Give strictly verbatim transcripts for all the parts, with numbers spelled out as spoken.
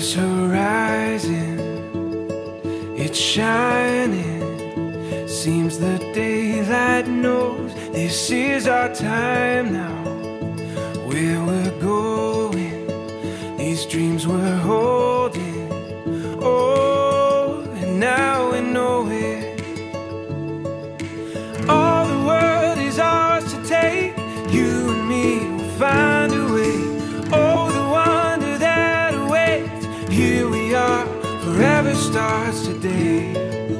This horizon, it's shining. Seems the daylight knows this is our time now. Where we're going, these dreams we're holding. Oh, and now we know it. All the world is ours to take. You and me will find a way. Oh, the wonder that awaits. Here we are, forever starts today.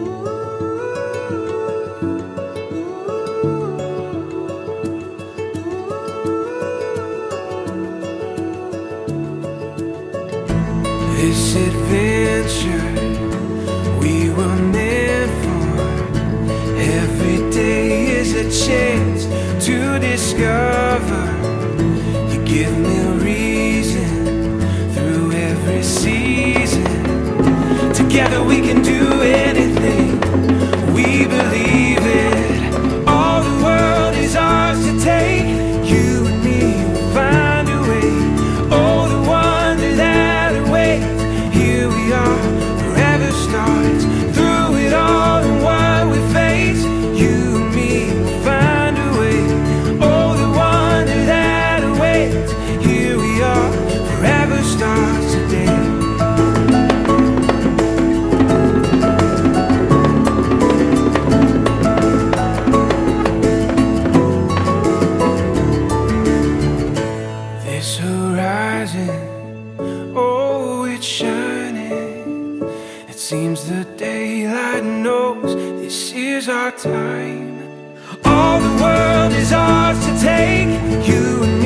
This adventure we were meant for. Every day is a chance to discover. You give me a reason through every season. Together we can do anything. We believe it. All the world is ours to take. You and me will find a way. Oh, the wonder that awaits. Here we are, forever starts. Through it all and what we face, you and me will find a way. Oh, the wonder that awaits. Here we are, forever starts today. This horizon, oh, it's shining. It seems the daylight knows this is our time. All the world is ours to take. You and